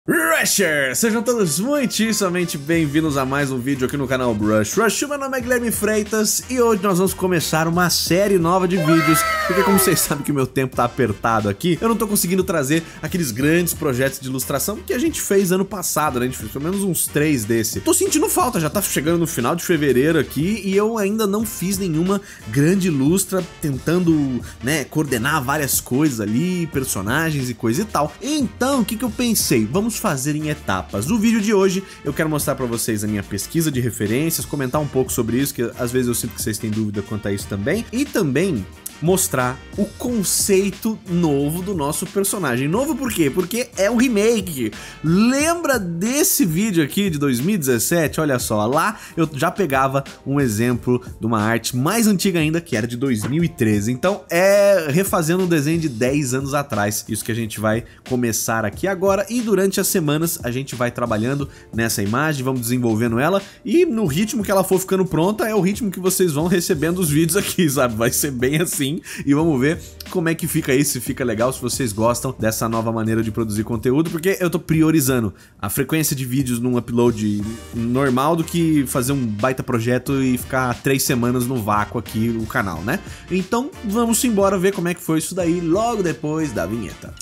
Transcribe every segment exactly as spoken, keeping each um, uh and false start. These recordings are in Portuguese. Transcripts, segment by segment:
Rushers! Sejam todos muitíssimamente bem-vindos a mais um vídeo aqui no canal Brush Rush. Meu nome é Guilherme Freitas e hoje nós vamos começar uma série nova de vídeos, porque como vocês sabem que o meu tempo tá apertado aqui, eu não tô conseguindo trazer aqueles grandes projetos de ilustração que a gente fez ano passado, né? A gente fez pelo menos uns três desse. Tô sentindo falta, já tá chegando no final de fevereiro aqui e eu ainda não fiz nenhuma grande ilustra tentando, né, coordenar várias coisas ali, personagens e coisa e tal. Então, o que que eu pensei? Vamos fazer em etapas. No vídeo de hoje eu quero mostrar pra vocês a minha pesquisa de referências, comentar um pouco sobre isso, que às vezes eu sinto que vocês têm dúvida quanto a isso também, e também mostrar o conceito novo do nosso personagem. Novo por quê? Porque é um remake. Lembra desse vídeo aqui de dois mil e dezessete? Olha só, lá eu já pegava um exemplo de uma arte mais antiga ainda, que era de dois mil e treze. Então é refazendo um desenho de dez anos atrás. Isso que a gente vai começar aqui agora, e durante as semanas a gente vai trabalhando nessa imagem, vamos desenvolvendo ela, e no ritmo que ela for ficando pronta é o ritmo que vocês vão recebendo os vídeos aqui, sabe? Vai ser bem assim. E vamos ver como é que fica aí, se fica legal, se vocês gostam dessa nova maneira de produzir conteúdo, porque eu tô priorizando a frequência de vídeos num upload normal do que fazer um baita projeto e ficar três semanas no vácuo aqui no canal, né? Então vamos embora ver como é que foi isso daí logo depois da vinheta.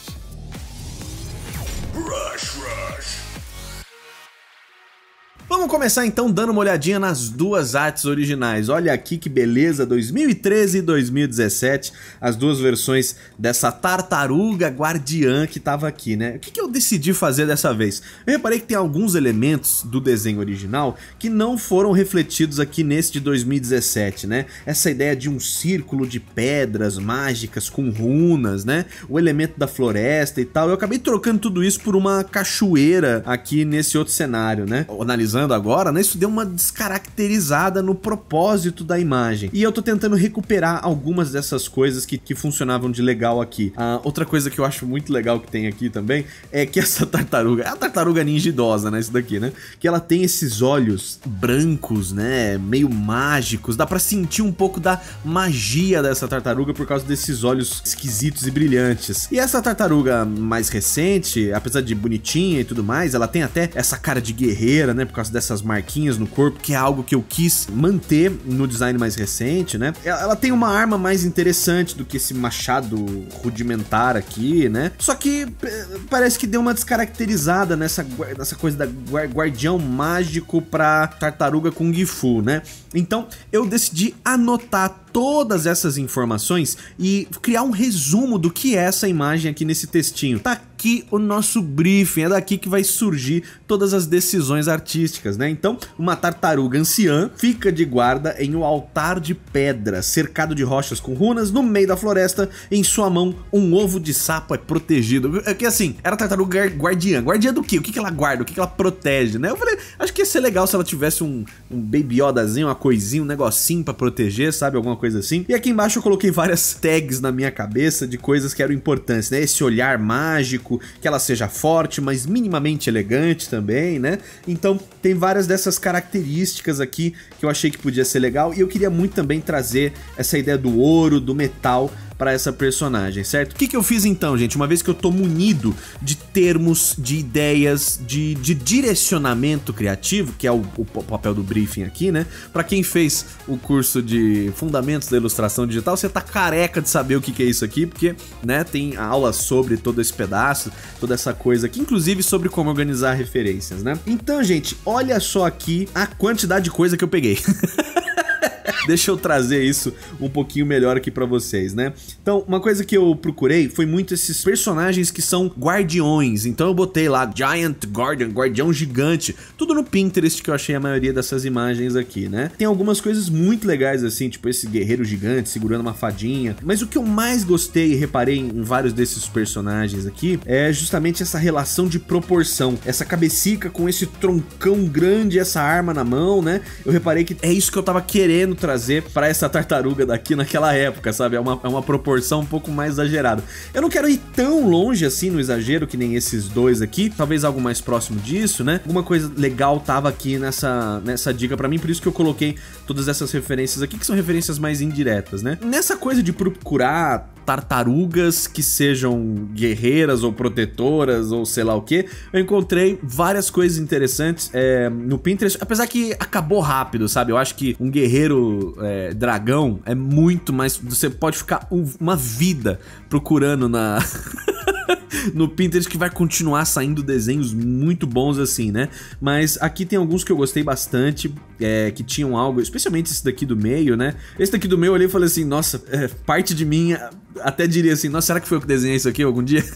Rush, rush. Vamos começar então dando uma olhadinha nas duas artes originais. Olha aqui que beleza, dois mil e treze e dois mil e dezessete, as duas versões dessa tartaruga guardiã que tava aqui, né? O que que eu decidi fazer dessa vez? Eu reparei que tem alguns elementos do desenho original que não foram refletidos aqui nesse de dois mil e dezessete, né? Essa ideia de um círculo de pedras mágicas com runas, né? O elemento da floresta e tal. Eu acabei trocando tudo isso por uma cachoeira aqui nesse outro cenário, né? Analisando agora, né, isso deu uma descaracterizada no propósito da imagem. E eu tô tentando recuperar algumas dessas coisas que, que funcionavam de legal aqui. Ah, outra coisa que eu acho muito legal que tem aqui também é que essa tartaruga, é a tartaruga ninja idosa, né, isso daqui, né, que ela tem esses olhos brancos, né, meio mágicos. Dá pra sentir um pouco da magia dessa tartaruga por causa desses olhos esquisitos e brilhantes. E essa tartaruga mais recente, apesar de bonitinha e tudo mais, ela tem até essa cara de guerreira, né, por causa dessas marquinhas no corpo, que é algo que eu quis manter no design mais recente, né? Ela tem uma arma mais interessante do que esse machado rudimentar aqui, né? Só que parece que deu uma descaracterizada nessa, nessa coisa da guardião mágico pra tartaruga Kung Fu, né? Então eu decidi anotar todas essas informações e criar um resumo do que é essa imagem aqui nesse textinho. Tá aqui o nosso briefing, é daqui que vai surgir todas as decisões artísticas, né? Então, uma tartaruga anciã fica de guarda em um altar de pedra, cercado de rochas com runas, no meio da floresta. Em sua mão, um ovo de sapo é protegido. É que assim, era tartaruga guardiã. Guardiã do quê? O que que ela guarda? O que que ela protege, né? Eu falei, acho que ia ser legal se ela tivesse um, um baby Yodazinho, uma coisinha, um negocinho pra proteger, sabe? Alguma coisa assim. E aqui embaixo eu coloquei várias tags na minha cabeça de coisas que eram importantes, né? Esse olhar mágico, que ela seja forte, mas minimamente elegante também, né? Então tem várias dessas características aqui que eu achei que podia ser legal, e eu queria muito também trazer essa ideia do ouro, do metal para essa personagem, certo? O que que eu fiz então, gente? Uma vez que eu tô munido de termos, de ideias, de, de direcionamento criativo, que é o, o papel do briefing aqui, né? Pra quem fez o curso de Fundamentos da Ilustração Digital, você tá careca de saber o que que é isso aqui, porque, né, tem aulas sobre todo esse pedaço, toda essa coisa aqui, inclusive sobre como organizar referências, né? Então, gente, olha só aqui a quantidade de coisa que eu peguei. Deixa eu trazer isso um pouquinho melhor aqui pra vocês, né? Então, uma coisa que eu procurei foi muito esses personagens que são guardiões. Então eu botei lá Giant Guardian, guardião gigante, tudo no Pinterest, que eu achei a maioria dessas imagens aqui, né? Tem algumas coisas muito legais assim, tipo esse guerreiro gigante segurando uma fadinha. Mas o que eu mais gostei e reparei em vários desses personagens aqui é justamente essa relação de proporção. Essa cabecica com esse troncão grande, essa arma na mão, né? Eu reparei que é isso que eu tava querendo trazer trazer pra essa tartaruga daqui naquela época, sabe? É uma, é uma proporção um pouco mais exagerada. Eu não quero ir tão longe assim no exagero que nem esses dois aqui, talvez algo mais próximo disso, né? Alguma coisa legal tava aqui nessa, nessa dica pra mim, por isso que eu coloquei todas essas referências aqui, que são referências mais indiretas, né? Nessa coisa de procurar tartarugas que sejam guerreiras ou protetoras ou sei lá o que, eu encontrei várias coisas interessantes é, no Pinterest, apesar que acabou rápido, sabe? Eu acho que um guerreiro é, dragão é muito mais... Você pode ficar um, uma vida procurando na... no Pinterest, que vai continuar saindo desenhos muito bons assim, né? Mas aqui tem alguns que eu gostei bastante, é, que tinham algo, especialmente esse daqui do meio, né? Esse daqui do meio eu olhei e falei assim, nossa, é, parte de mim até diria assim, nossa, será que foi eu que desenhei isso aqui algum dia?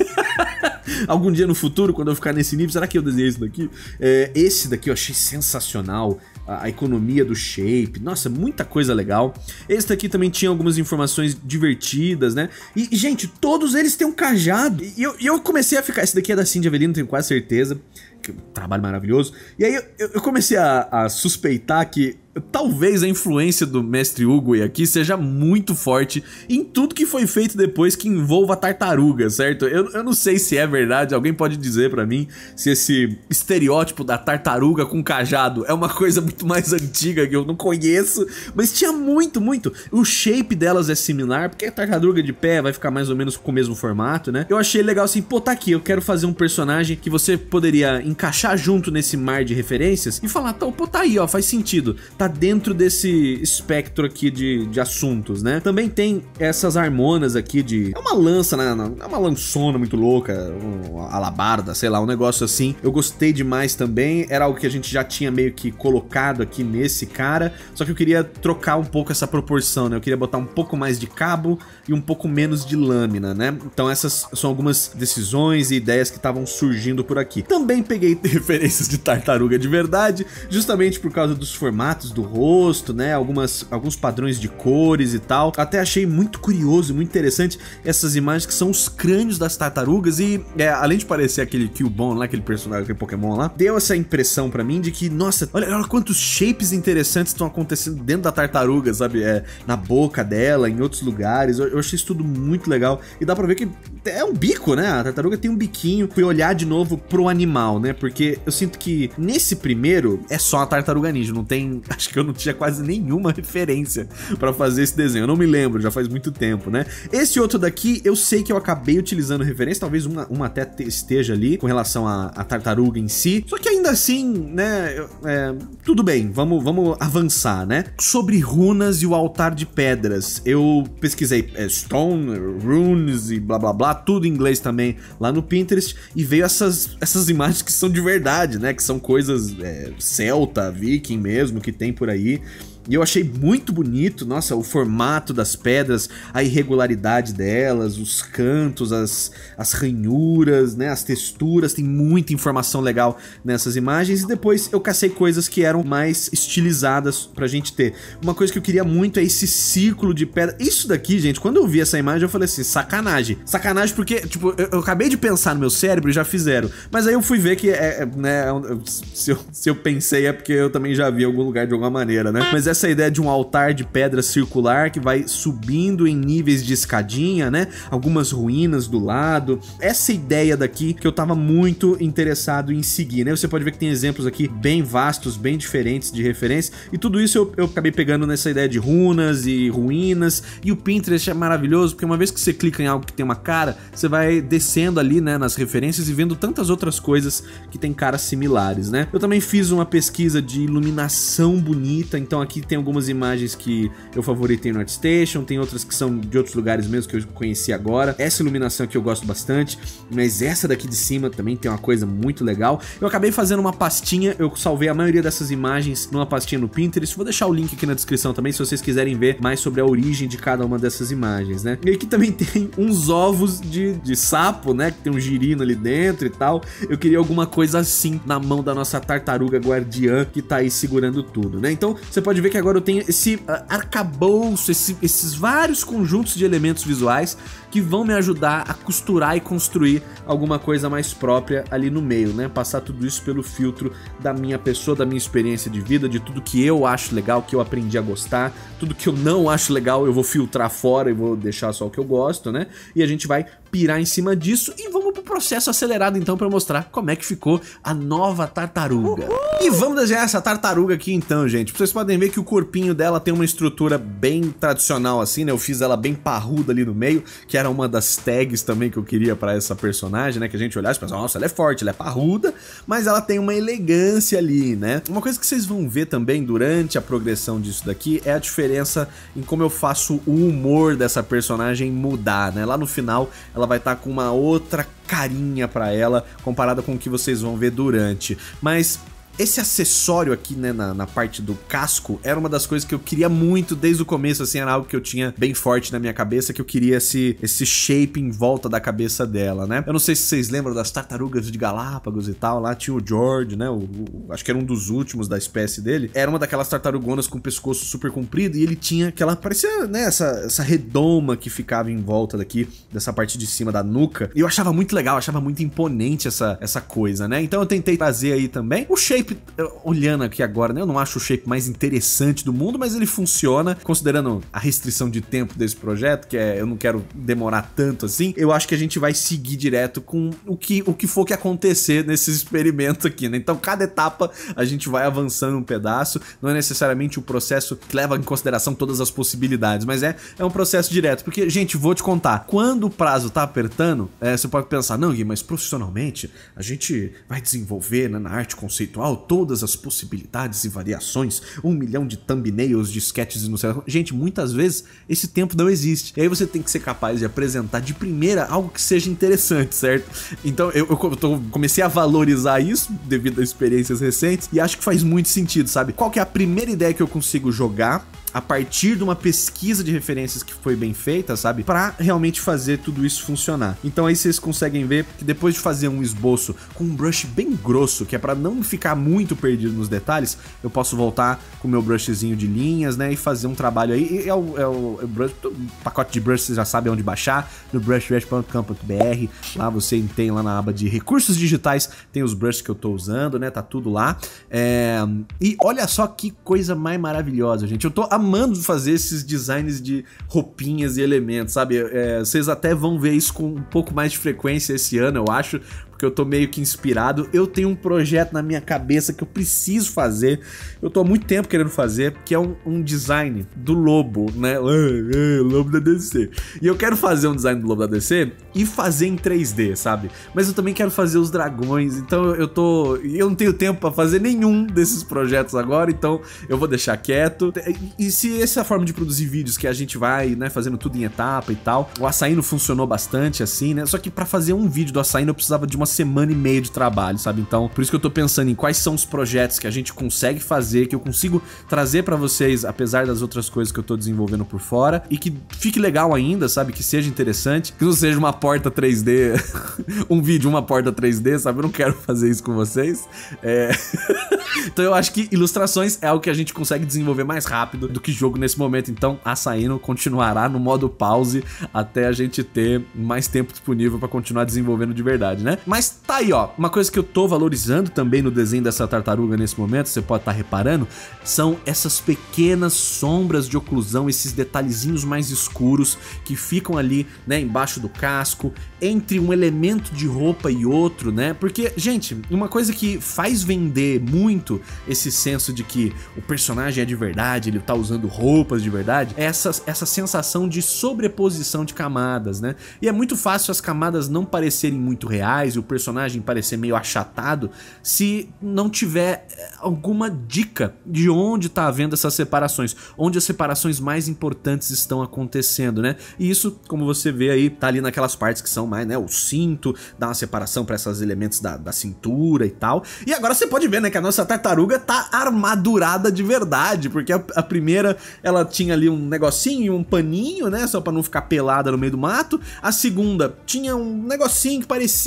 Algum dia no futuro, quando eu ficar nesse nível, será que eu desenhei isso daqui? É, esse daqui eu achei sensacional. A, a economia do shape, nossa, muita coisa legal. Esse daqui também tinha algumas informações divertidas, né? E, gente, todos eles têm um cajado. E eu, eu comecei a ficar... Esse daqui é da Cindy Avelino, tenho quase certeza. Que trabalho maravilhoso. E aí eu, eu comecei a, a suspeitar que talvez a influência do Mestre Uguay aqui seja muito forte em tudo que foi feito depois que envolva tartaruga, certo? Eu, eu não sei se é verdade, alguém pode dizer pra mim se esse estereótipo da tartaruga com cajado é uma coisa muito mais antiga que eu não conheço, mas tinha muito, muito. O shape delas é similar, porque a tartaruga de pé vai ficar mais ou menos com o mesmo formato, né? Eu achei legal assim, pô, tá aqui, eu quero fazer um personagem que você poderia encaixar junto nesse mar de referências e falar, pô, tá aí, ó, faz sentido, tá dentro desse espectro aqui de, de assuntos, né? Também tem essas harmonas aqui de... É uma lança, né? É uma lançona muito louca, uma alabarda, sei lá, um negócio assim. Eu gostei demais também, era algo que a gente já tinha meio que colocado aqui nesse cara, só que eu queria trocar um pouco essa proporção, né? Eu queria botar um pouco mais de cabo e um pouco menos de lâmina, né? Então essas são algumas decisões e ideias que estavam surgindo por aqui. Também peguei referências de tartaruga de verdade, justamente por causa dos formatos do rosto, né? Algumas, alguns padrões de cores e tal. Até achei muito curioso e muito interessante essas imagens que são os crânios das tartarugas e, é, além de parecer aquele Cubone lá, aquele personagem, aquele Pokémon lá, deu essa impressão pra mim de que, nossa, olha, olha quantos shapes interessantes estão acontecendo dentro da tartaruga, sabe? É, na boca dela, em outros lugares. Eu, eu achei isso tudo muito legal e dá pra ver que é um bico, né? A tartaruga tem um biquinho. Fui olhar de novo pro animal, né? Porque eu sinto que nesse primeiro é só a tartaruga ninja, não tem... Acho que eu não tinha quase nenhuma referência pra fazer esse desenho, eu não me lembro, já faz muito tempo, né? Esse outro daqui, eu sei que eu acabei utilizando referência, talvez uma, uma até esteja ali com relação à, à tartaruga em si, só que ainda assim, né, é, tudo bem, vamos, vamos avançar, né? Sobre runas e o altar de pedras, eu pesquisei é, Stone, Runes e blá blá blá, tudo em inglês também lá no Pinterest, e veio essas, essas imagens que são de verdade, né? Que são coisas é, celta, viking mesmo, que tem por aí. E eu achei muito bonito, nossa, o formato das pedras, a irregularidade delas, os cantos, as, as ranhuras, né, as texturas, tem muita informação legal nessas imagens. E depois eu cacei coisas que eram mais estilizadas pra gente ter. Uma coisa que eu queria muito é esse círculo de pedra. Isso daqui, gente, quando eu vi essa imagem eu falei assim, sacanagem. Sacanagem porque, tipo, eu, eu acabei de pensar no meu cérebro e já fizeram. Mas aí eu fui ver que, é, é, né, se eu, se eu pensei é porque eu também já vi em algum lugar de alguma maneira, né. Mas essa essa ideia de um altar de pedra circular que vai subindo em níveis de escadinha, né? Algumas ruínas do lado. Essa ideia daqui que eu tava muito interessado em seguir, né? Você pode ver que tem exemplos aqui bem vastos, bem diferentes de referência. E tudo isso eu, eu acabei pegando nessa ideia de runas e ruínas. E o Pinterest é maravilhoso, porque uma vez que você clica em algo que tem uma cara, você vai descendo ali, né, nas referências e vendo tantas outras coisas que tem caras similares, né? Eu também fiz uma pesquisa de iluminação bonita, então aqui tem algumas imagens que eu favoritei no ArtStation, tem outras que são de outros lugares mesmo que eu conheci agora. Essa iluminação aqui eu gosto bastante, mas essa daqui de cima também tem uma coisa muito legal. Eu acabei fazendo uma pastinha, eu salvei a maioria dessas imagens numa pastinha no Pinterest, vou deixar o link aqui na descrição também se vocês quiserem ver mais sobre a origem de cada uma dessas imagens, né? E aqui também tem uns ovos de, de sapo, né, que tem um girino ali dentro e tal. Eu queria alguma coisa assim na mão da nossa tartaruga guardiã que tá aí segurando tudo, né? Então você pode ver que que agora eu tenho esse uh, arcabouço, esse, esses vários conjuntos de elementos visuais que vão me ajudar a costurar e construir alguma coisa mais própria ali no meio, né? Passar tudo isso pelo filtro da minha pessoa, da minha experiência de vida, de tudo que eu acho legal, que eu aprendi a gostar, tudo que eu não acho legal eu vou filtrar fora e vou deixar só o que eu gosto, né? E a gente vai pirar em cima disso e vamos pro processo acelerado então para mostrar como é que ficou a nova tartaruga. Uhul! E vamos desenhar essa tartaruga aqui então, gente. Vocês podem ver que o corpinho dela tem uma estrutura bem tradicional assim, né? Eu fiz ela bem parruda ali no meio, que era uma das tags também que eu queria pra essa personagem, né? Que a gente olhasse e pensasse, nossa, ela é forte, ela é parruda, mas ela tem uma elegância ali, né? Uma coisa que vocês vão ver também durante a progressão disso daqui é a diferença em como eu faço o humor dessa personagem mudar, né? Lá no final ela vai estar com uma outra carinha pra ela comparada com o que vocês vão ver durante. Mas esse acessório aqui, né, na, na parte do casco, era uma das coisas que eu queria muito desde o começo, assim, era algo que eu tinha bem forte na minha cabeça, que eu queria esse, esse shape em volta da cabeça dela, né? Eu não sei se vocês lembram das tartarugas de Galápagos e tal, lá tinha o George, né, o, o, acho que era um dos últimos da espécie dele, era uma daquelas tartarugonas com o pescoço super comprido e ele tinha aquela, parecia, né, essa, essa redoma que ficava em volta daqui, dessa parte de cima da nuca, e eu achava muito legal, achava muito imponente essa, essa coisa, né? Então eu tentei trazer aí também o shape. Olhando aqui agora, né, eu não acho o shape mais interessante do mundo, mas ele funciona, considerando a restrição de tempo desse projeto, que é, eu não quero demorar tanto assim, eu acho que a gente vai seguir direto com o que, o que for que acontecer nesse experimento aqui, né? Então cada etapa a gente vai avançando um pedaço, não é necessariamente o processo que leva em consideração todas as possibilidades, mas é, é um processo direto, porque, gente, vou te contar, quando o prazo tá apertando, é, você pode pensar, não, Gui, mas profissionalmente a gente vai desenvolver, né, na arte conceitual todas as possibilidades e variações, um milhão de thumbnails, de sketches e não sei. Gente, muitas vezes esse tempo não existe. E aí você tem que ser capaz de apresentar de primeira algo que seja interessante, certo? Então eu, eu tô, comecei a valorizar isso devido a experiências recentes e acho que faz muito sentido, sabe? Qual que é a primeira ideia que eu consigo jogar a partir de uma pesquisa de referências que foi bem feita, sabe? Pra realmente fazer tudo isso funcionar. Então aí vocês conseguem ver que depois de fazer um esboço com um brush bem grosso, que é pra não ficar muito perdido nos detalhes, eu posso voltar com o meu brushzinho de linhas, né? E fazer um trabalho aí. E é o, é o, é o, brush, o pacote de brush, vocês já sabem onde baixar, no brushrush ponto com ponto br. Lá você tem lá na aba de recursos digitais, tem os brushes que eu tô usando, né? Tá tudo lá. É... E olha só que coisa mais maravilhosa, gente. Eu tô amando fazer esses designs de roupinhas e elementos, sabe? É, vocês até vão ver isso com um pouco mais de frequência esse ano, eu acho, porque eu tô meio que inspirado. Eu tenho um projeto na minha cabeça que eu preciso fazer, eu tô há muito tempo querendo fazer, que é um, um design do lobo, né? É, é, lobo da D C. E eu quero fazer um design do lobo da D C e fazer em três D, sabe? Mas eu também quero fazer os dragões, então eu tô... Eu não tenho tempo pra fazer nenhum desses projetos agora, então eu vou deixar quieto. E se essa forma de produzir vídeos que a gente vai, né, fazendo tudo em etapa e tal, o Assaíno funcionou bastante assim, né? Só que pra fazer um vídeo do Assaíno eu precisava de uma semana e meia de trabalho, sabe? Então, por isso que eu tô pensando em quais são os projetos que a gente consegue fazer, que eu consigo trazer pra vocês, apesar das outras coisas que eu tô desenvolvendo por fora, e que fique legal ainda, sabe? Que seja interessante, que não seja uma porta três D, um vídeo, uma porta três D, sabe? Eu não quero fazer isso com vocês. É... Então eu acho que ilustrações é algo que a gente consegue desenvolver mais rápido do que jogo nesse momento, então Assaíno continuará no modo pause até a gente ter mais tempo disponível pra continuar desenvolvendo de verdade, né? Mas tá aí, ó, uma coisa que eu tô valorizando também no desenho dessa tartaruga nesse momento, você pode estar reparando, são essas pequenas sombras de oclusão, esses detalhezinhos mais escuros que ficam ali, né, embaixo do casco, entre um elemento de roupa e outro, né? Porque, gente, uma coisa que faz vender muito esse senso de que o personagem é de verdade, ele tá usando roupas de verdade, é essa, essa sensação de sobreposição de camadas, né? E é muito fácil as camadas não parecerem muito reais e o personagem parecer meio achatado se não tiver alguma dica de onde tá havendo essas separações, onde as separações mais importantes estão acontecendo, né? E isso, como você vê aí, tá ali naquelas partes que são mais, né, o cinto, dá uma separação para esses elementos da, da cintura e tal. E agora você pode ver, né, que a nossa tartaruga tá armadurada de verdade, porque a, a primeira, ela tinha ali um negocinho, um paninho, né, só pra não ficar pelada no meio do mato. A segunda tinha um negocinho que parecia uma armadura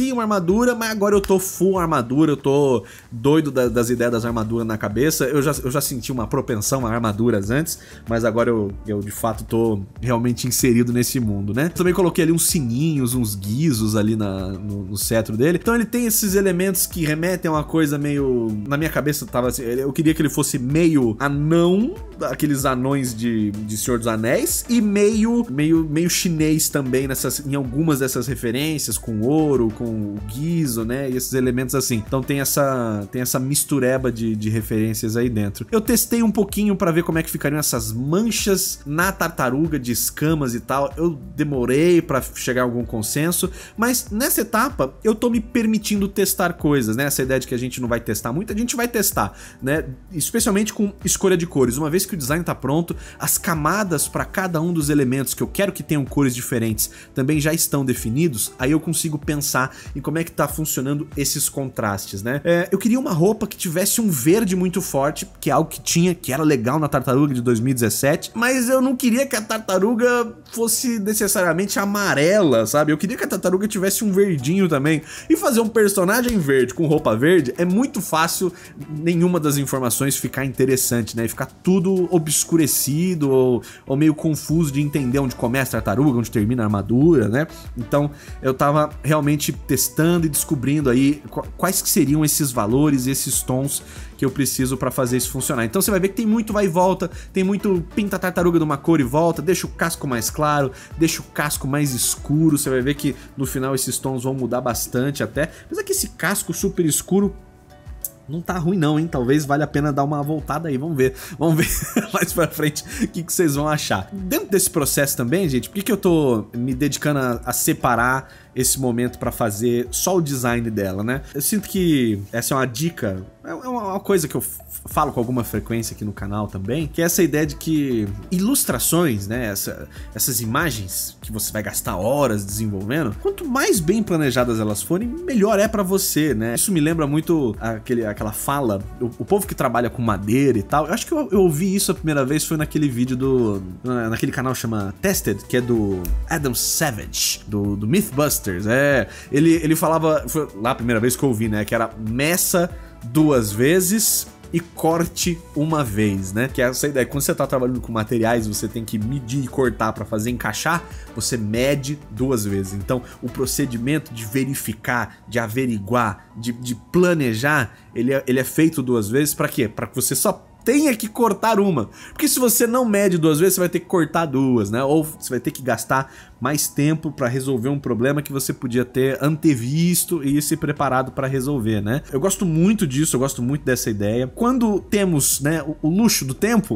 armadura, mas agora eu tô full armadura, eu tô doido da, das ideias das armaduras na cabeça. Eu já, eu já senti uma propensão a armaduras antes, mas agora eu, eu de fato tô realmente inserido nesse mundo, né? Também coloquei ali uns sininhos, uns guizos ali na, no, no cetro dele. Então ele tem esses elementos que remetem a uma coisa meio... Na minha cabeça tava assim, eu queria que ele fosse meio anão, aqueles anões de, de Senhor dos Anéis, e meio, meio, meio chinês também nessas, em algumas dessas referências, com ouro, com o guizo, né? E esses elementos assim. Então tem essa, tem essa mistureba de, de referências aí dentro. Eu testei um pouquinho pra ver como é que ficariam essas manchas na tartaruga de escamas e tal. Eu demorei pra chegar a algum consenso, mas nessa etapa eu tô me permitindo testar coisas, né? Essa ideia de que a gente não vai testar muito, a gente vai testar, né? Especialmente com escolha de cores. Uma vez que o design tá pronto, as camadas pra cada um dos elementos que eu quero que tenham cores diferentes também já estão definidos, aí eu consigo pensar em como é que tá funcionando esses contrastes, né? É, eu queria uma roupa que tivesse um verde muito forte, que é algo que tinha, que era legal na tartaruga de dois mil e dezessete, mas eu não queria que a tartaruga fosse necessariamente amarela, sabe? Eu queria que a tartaruga tivesse um verdinho também. E fazer um personagem verde com roupa verde é muito fácil nenhuma das informações ficar interessante, né? E ficar tudo obscurecido ou, ou meio confuso de entender onde começa a tartaruga, onde termina a armadura, né? Então eu tava realmente testando e descobrindo aí quais que seriam esses valores, esses tons que eu preciso pra fazer isso funcionar. Então você vai ver que tem muito vai e volta, tem muito pinta a tartaruga de uma cor e volta, deixa o casco mais claro, deixa o casco mais escuro, você vai ver que no final esses tons vão mudar bastante até, mas é que esse casco super escuro não tá ruim não, hein? Talvez valha a pena dar uma voltada aí, vamos ver. Vamos ver mais pra frente o que, que vocês vão achar. Dentro desse processo também, gente, por que, que eu tô me dedicando a, a separar esse momento pra fazer só o design dela, né? Eu sinto que essa é uma dica, é uma coisa que eu falo com alguma frequência aqui no canal também, que é essa ideia de que ilustrações, né, essa, essas imagens que você vai gastar horas desenvolvendo, quanto mais bem planejadas elas forem, melhor é pra você, né? Isso me lembra muito aquele, aquela fala, o, o povo que trabalha com madeira e tal, eu acho que eu, eu ouvi isso a primeira vez foi naquele vídeo do, naquele canal chama Tested, que é do Adam Savage, do, do Mythbusters, é, ele, ele falava, foi lá a primeira vez que eu ouvi, né, que era meça duas vezes e corte uma vez, né? Que é essa ideia, quando você tá trabalhando com materiais, você tem que medir e cortar para fazer encaixar, você mede duas vezes. Então, o procedimento de verificar, de averiguar, de, de planejar, ele é, ele é feito duas vezes para quê? Para que você só tenha que cortar uma, porque se você não mede duas vezes, você vai ter que cortar duas, né? Ou você vai ter que gastar mais tempo para resolver um problema que você podia ter antevisto e se preparado para resolver, né? Eu gosto muito disso, eu gosto muito dessa ideia. Quando temos, né, o, o luxo do tempo,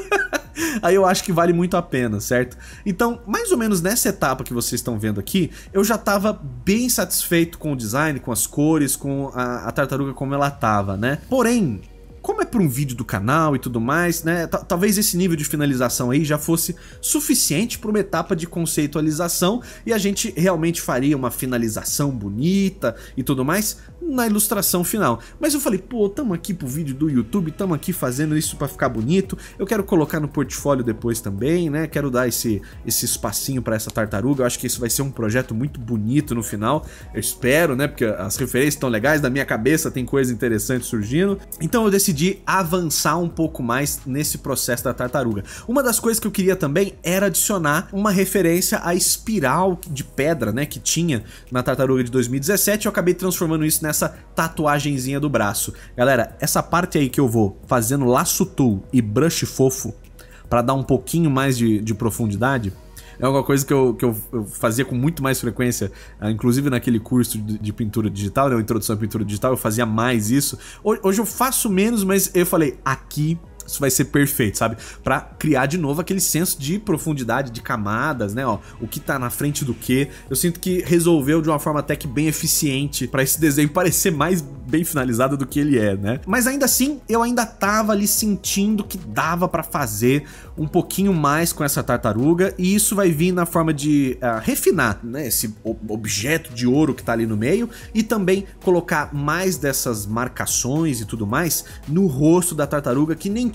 aí eu acho que vale muito a pena, certo? Então, mais ou menos nessa etapa que vocês estão vendo aqui, eu já tava bem satisfeito com o design, com as cores, com a, a tartaruga como ela tava, né? Porém, como é para um vídeo do canal e tudo mais, né? Talvez esse nível de finalização aí já fosse suficiente para uma etapa de conceitualização e a gente realmente faria uma finalização bonita e tudo mais na ilustração final. Mas eu falei, pô, tamo aqui pro vídeo do YouTube, tamo aqui fazendo isso para ficar bonito. Eu quero colocar no portfólio depois também, né? Quero dar esse, esse espacinho para essa tartaruga. Eu acho que isso vai ser um projeto muito bonito no final. Eu espero, né? Porque as referências estão legais, na minha cabeça tem coisa interessante surgindo. Então eu decidi de avançar um pouco mais nesse processo da tartaruga. Uma das coisas que eu queria também era adicionar uma referência à espiral de pedra, né, que tinha na tartaruga de dois mil e dezessete. Eu acabei transformando isso nessa tatuagenzinha do braço. Galera, essa parte aí que eu vou fazendo laço tool e brush fofo para dar um pouquinho mais de, de profundidade, é uma coisa que, eu, que eu, eu fazia com muito mais frequência, uh, inclusive naquele curso de, de pintura digital, né, Introdução à Pintura Digital, eu fazia mais isso. Hoje, hoje eu faço menos, mas eu falei, aqui isso vai ser perfeito, sabe? Pra criar de novo aquele senso de profundidade, de camadas, né? Ó, o que tá na frente do que. Eu sinto que resolveu de uma forma até que bem eficiente pra esse desenho parecer mais bem finalizado do que ele é, né? Mas ainda assim, eu ainda tava ali sentindo que dava pra fazer um pouquinho mais com essa tartaruga, e isso vai vir na forma de uh, refinar, né, esse objeto de ouro que tá ali no meio, e também colocar mais dessas marcações e tudo mais no rosto da tartaruga, que nem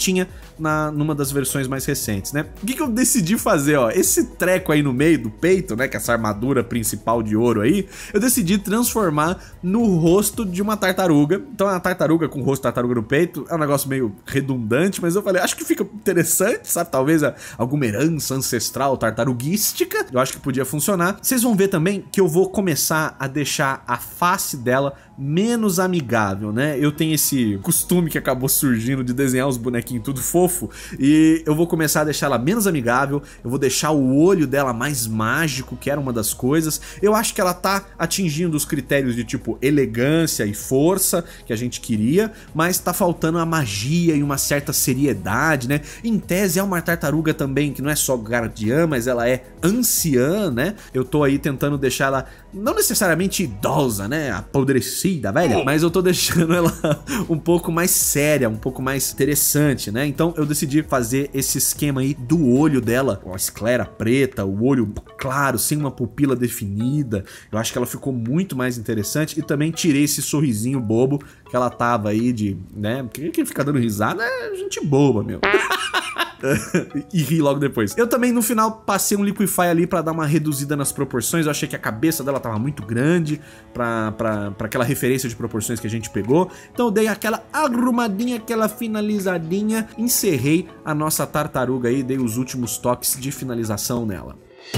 tinha na, numa das versões mais recentes, né? O que que eu decidi fazer, ó? Esse treco aí no meio do peito, né, que é essa armadura principal de ouro aí, eu decidi transformar no rosto de uma tartaruga. Então é uma tartaruga com o rosto de tartaruga no peito, é um negócio meio redundante, mas eu falei, acho que fica interessante, sabe? Talvez alguma herança ancestral tartaruguística, eu acho que podia funcionar. Vocês vão ver também que eu vou começar a deixar a face dela menos amigável, né? Eu tenho esse costume que acabou surgindo de desenhar os bonequinhos tudo fofo, e eu vou começar a deixar ela menos amigável, eu vou deixar o olho dela mais mágico, que era uma das coisas. Eu acho que ela tá atingindo os critérios de tipo elegância e força que a gente queria, mas tá faltando a magia e uma certa seriedade, né? Em tese é uma tartaruga também que não é só guardiã, mas ela é anciã, né? Eu tô aí tentando deixar ela não necessariamente idosa, né? Apodrecida, velha, mas eu tô deixando ela um pouco mais séria, um pouco mais interessante, né? Então eu decidi fazer esse esquema aí do olho dela, a esclera preta, o olho claro, sem uma pupila definida. Eu acho que ela ficou muito mais interessante, e também tirei esse sorrisinho bobo que ela tava aí de, né? Quem fica dando risada é gente boba, meu. E ri logo depois. Eu também no final passei um Liquify ali pra dar uma reduzida nas proporções. Eu achei que a cabeça dela tava muito grande pra, pra, pra aquela referência de proporções que a gente pegou. Então eu dei aquela arrumadinha, aquela finalizadinha, encerrei a nossa tartaruga aí, dei os últimos toques de finalização nela.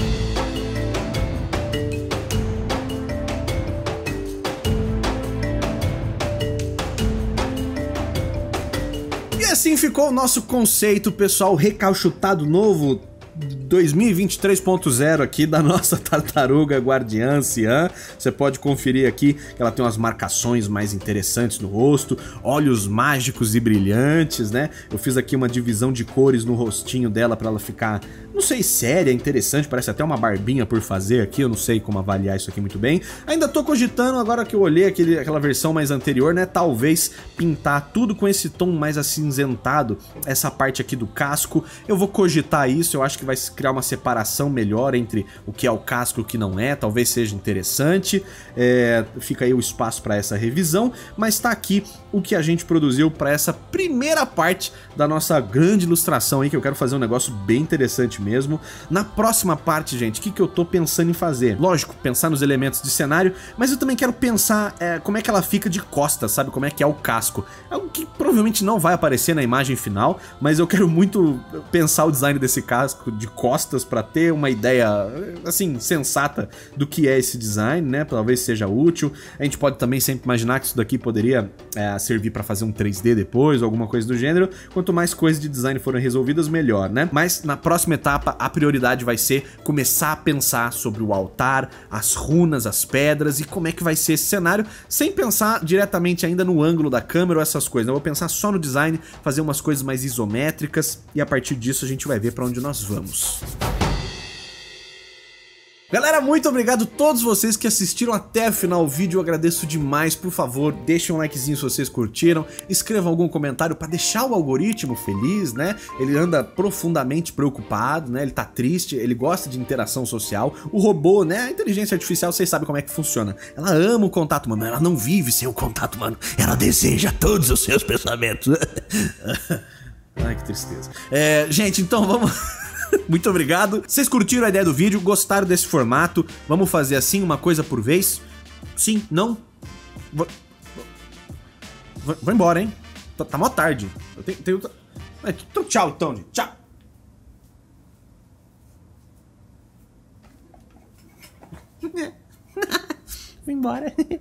E assim ficou o nosso conceito, pessoal, recalchutado novo dois mil e vinte e três ponto zero aqui da nossa tartaruga guardiã anciã. Você pode conferir aqui que ela tem umas marcações mais interessantes no rosto, olhos mágicos e brilhantes, né? Eu fiz aqui uma divisão de cores no rostinho dela pra ela ficar, não sei, séria, interessante, parece até uma barbinha por fazer aqui, eu não sei como avaliar isso aqui muito bem. Ainda tô cogitando, agora que eu olhei aquele, aquela versão mais anterior, né, talvez pintar tudo com esse tom mais acinzentado, essa parte aqui do casco. Eu vou cogitar isso, eu acho que vai criar uma separação melhor entre o que é o casco e o que não é, talvez seja interessante. É, fica aí o espaço para essa revisão, mas tá aqui o que a gente produziu para essa primeira parte da nossa grande ilustração aí, que eu quero fazer um negócio bem interessante mesmo. Na próxima parte, gente, o que, que eu tô pensando em fazer? Lógico, pensar nos elementos de cenário, mas eu também quero pensar é, como é que ela fica de costas, sabe? Como é que é o casco. É algo que provavelmente não vai aparecer na imagem final, mas eu quero muito pensar o design desse casco de costas para ter uma ideia, assim, sensata do que é esse design, né? Talvez seja útil. A gente pode também sempre imaginar que isso daqui poderia é, servir para fazer um três D depois, ou alguma coisa do gênero. Quanto mais coisas de design forem resolvidas, melhor, né? Mas na próxima etapa, a prioridade vai ser começar a pensar sobre o altar, as runas, as pedras e como é que vai ser esse cenário, sem pensar diretamente ainda no ângulo da câmera ou essas coisas. Eu vou pensar só no design, fazer umas coisas mais isométricas e a partir disso a gente vai ver para onde nós vamos. Galera, muito obrigado a todos vocês que assistiram até o final do vídeo, eu agradeço demais. Por favor, deixem um likezinho se vocês curtiram, escrevam algum comentário para deixar o algoritmo feliz, né? Ele anda profundamente preocupado, né? Ele tá triste, ele gosta de interação social. O robô, né? A inteligência artificial, vocês sabem como é que funciona. Ela ama o contato humano, ela não vive sem o contato humano, ela deseja todos os seus pensamentos. Ai, que tristeza. É, gente, então vamos... Muito obrigado. Vocês curtiram a ideia do vídeo? Gostaram desse formato? Vamos fazer assim, uma coisa por vez? Sim? Não? Vou, vou, vou embora, hein? Tá, tá mó tarde. Eu tenho... tenho... Então tchau, então, gente. Tchau. Vou embora.